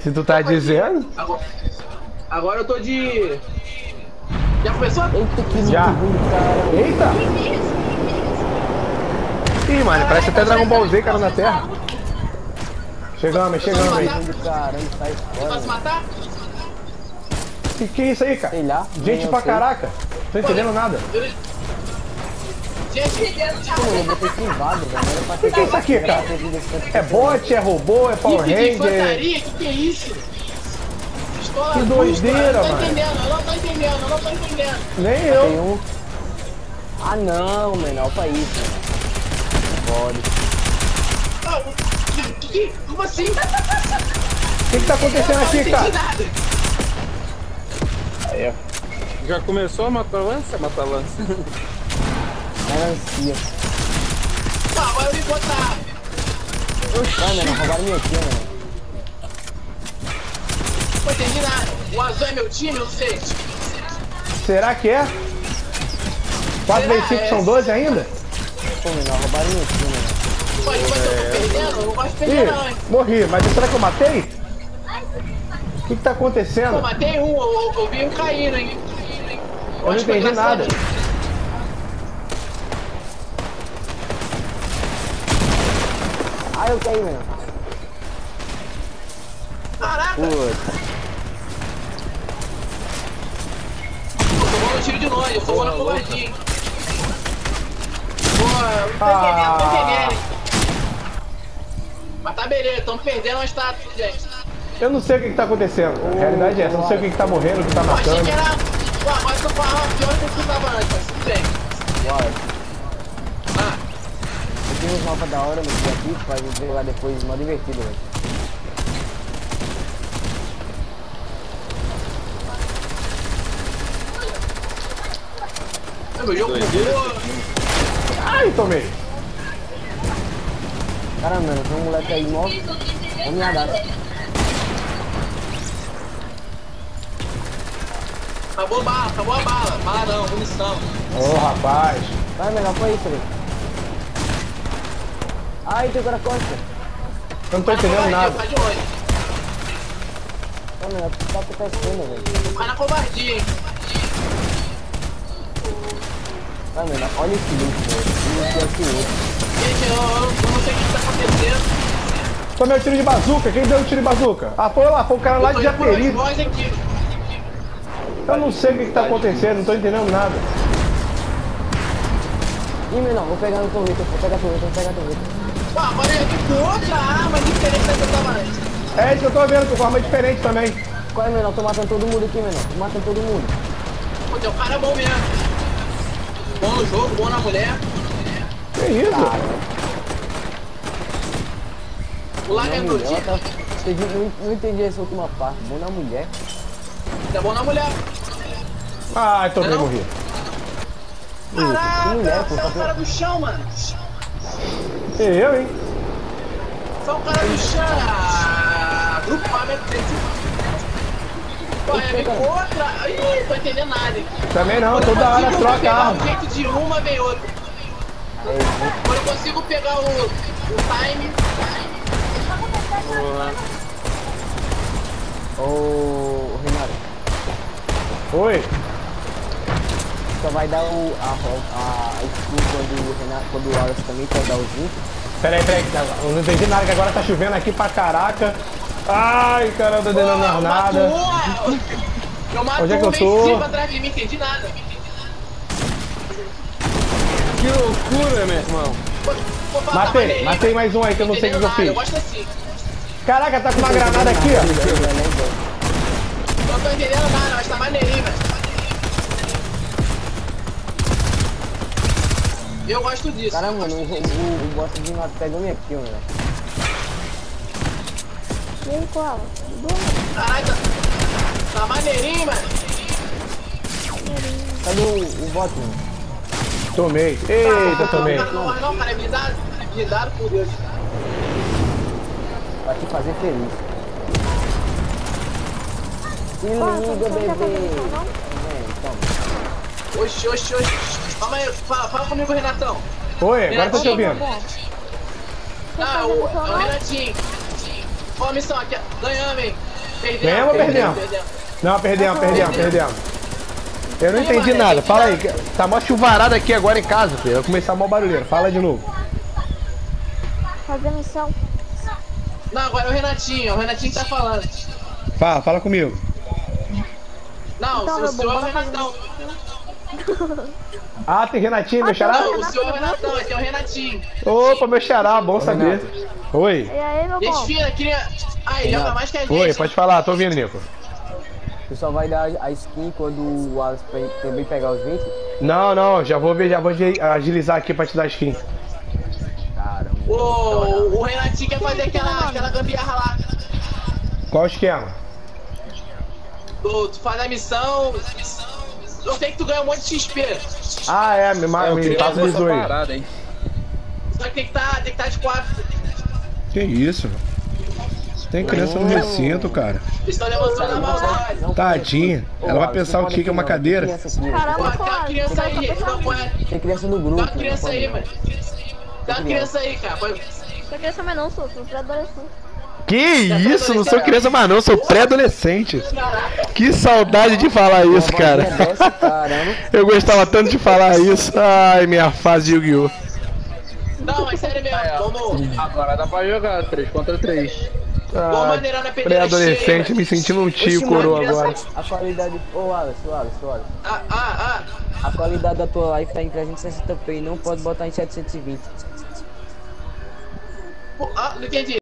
Se tu tá dizendo. Agora eu tô de... Já começou? Eita, que Já. muito, cara. Eita! Ih, mano, parece até Dragon Ball Z, cara, na Terra. Chegamos aí. Caramba, sai Você vai se fora. matar? Que é isso aí, cara? Sei lá. Gente nem pra eu sei. caraca. Tô entendendo nada. Gente, Pô, eu botei privado, velho. Não era pra ter Que é isso aqui, cara? É bot, é robô, é Power item de Ranger. infantaria? Que é isso? Pistola Que justa, doideira, eu não tô mano. entendendo, eu não tô entendendo. Nem Tem eu. um. Ah não, menor, pra isso, mano. Pode. Como assim? O que tá acontecendo aqui, Não cara? entendi nada. Aí, ó. Já começou a matar lança? Matar lança. Melancia. Tá, agora eu vim botar. Vai, menor, roubaram minha aqui, mano. Não entendi nada. O azul é meu time, eu sei. Será que é? 4 vezes 5 são 12 ainda? Pô, menor, roubaram minha aqui, mano. Pode ser que eu tô perdendo? Eu não gosto de perder não, hein. Ih, morri. Mas será que eu matei? O que tá Pô, acontecendo? matei um, eu vi um caindo, hein. Eu não acho que foi entendi nada. engraçadinho. Ah, eu caí, menor. Caraca, Putz. eu tô bom no tiro de longe, eu tô bom na covardia, hein. Pô, eu não tô entendendo, hein. Mas tá beleza, estamos perdendo uma estátua, gente. Eu não sei o que tá acontecendo. A realidade é essa. Eu não sei o que tá morrendo, o que tá Eu achei matando. que era... Pô, agora eu tô falando pior do que eu tava antes, mas tudo bem. Uau. Ah, Eu tenho uns mapas da hora no aqui pra gente jogar depois, modo divertido, velho. meu jogo mudou. Ai, tomei. Caramba, mano, tem um moleque aí mó. Vamos me dar. Acabou a bala. Bala não, munição. Ô, rapaz. Vai, menor, foi isso, velho. Ai, tem agora costa. Eu não tô entendendo nada. Vai de longe. Ô, menor, o que tá acontecendo, velho? Vai na covardia, hein. Vai, menor, olha esse link, velho. Um aqui, aqui, outro. Gente, eu não sei o que tá acontecendo. Tomei o tiro de bazuca. Quem deu o tiro de bazuca? Ah, foi lá. Foi o cara lá Eu tô de indo por dois Japeri. boys aqui. Eu não sei o que tá acontecendo. Não tô entendendo nada. Ih, menor, vou pegar no torreta, vou pegar a torreta. Pô, agora eu aqui com outra arma diferente da que eu tava antes. É isso que eu tô vendo. Com forma diferente também. Qual é, menor? Tô matando todo mundo aqui, menor. Tô matando todo mundo. Pô, teu cara é bom mesmo. Bom no jogo, bom na mulher. Que isso? O lag é Na meu mulher, time. ela tá... Não entendi essa última parte. Bom na mulher. É bom na mulher. Ai, tomei, Não? morri. Caraca, mulher, pô, você é tá o cara do chão, mano. Eu, hein? Você é o cara do chão. Ah, grupamento desse. Pô, é vem outra. Ih, tô entendendo nada. Hein. Também não. Quando eu Toda hora consigo troca a pegar arma. o jeito de uma, vem outra. Quando eu consigo pegar o time. Ô, Renato, Oi. só vai dar a skill quando o Renato, quando o Wallace também quer dar os 20. Peraí. Eu não entendi nada, que agora tá chovendo aqui pra caraca. Ai, cara, eu tô entendendo mais nada. Eu mato Onde é que um eu tô? em cima atrás de mim, entendi nada. Que loucura, meu irmão. Vou falar, tá maneirinho, Matei mais um aí que eu não sei o que eu nada, eu fiz. gosto assim. Caraca, tá com uma granada aqui, ó. Não tô entendendo nada, mas tá maneirinho, velho. Eu gosto disso. Caramba, mano, o boss de mato pegou minha kill, velho. E aí, Koala? Caralho, tá maneirinho, mano. Cadê o bot, mano? Tomei. Eita, tomei. Não, não, não, cara, é blindado. Blindado por Deus. Pra te fazer feliz. Se Koala, liga, você não quer fazer bebê. missão, não? Toma. Oxi. Calma aí, fala comigo, Renatão. Oi, agora tô te ouvindo. Quer Ah, fazer é missão, o não? Renatinho. Ó a missão aqui, ganhamos, hein? Ganhamos ou perdemos? Não, perdemos. Eu não entendi nada. Fala aí. Tá mó chuvarada aqui agora em casa, filho. Vai começar mó barulheiro. Fala de novo. Fazer missão. Não, agora é o Renatinho que tá falando. Fala comigo. Não, Então, o meu senhor é bom, o Renatão. Ah, tem Renatinho, meu xará? Não, o senhor é o Renatão, aqui é o Renatinho. Opa, meu xará, bom saber. Oi. E aí, meu bom? Desfila, queria... Aí, joga mais que a gente. Oi, pode falar, tô ouvindo, Nico. Tu só vai dar a skin quando o Wallace também pegar os 20? Não, já vou agilizar aqui pra te dar skin. Caramba. O Renatinho quer fazer aquela gambiarra lá. Qual o esquema? Tu faz a missão. Eu sei que tu ganha um monte de XP. Ah, me passa o bizu aí. Parada, hein? Só que tem que tá de 4. Que isso? Tem criança no recinto, cara. Eles estão levantando a maldade. Tadinha. Ela vai pensar o que é uma cadeira. Caramba, Tem uma criança aí, não pode. Tem criança no grupo. Tem uma criança aí, mano. Tem uma criança aí, cara. Não sou criança mais não, sou pré-adolescente. Que isso? Não sou criança mais não, sou pré-adolescente. Que saudade de falar isso, cara. Eu gostava tanto de falar isso. Ai, minha fase de Yu-Gi-Oh! Não, mas sério mesmo, vamos. Agora dá pra jogar 3 contra 3. Pré-adolescente, me sentindo um tio coroa agora. A qualidade... Ô, Wallace. Ah. A qualidade da tua live tá em 360p e não pode botar em 720. Não entendi.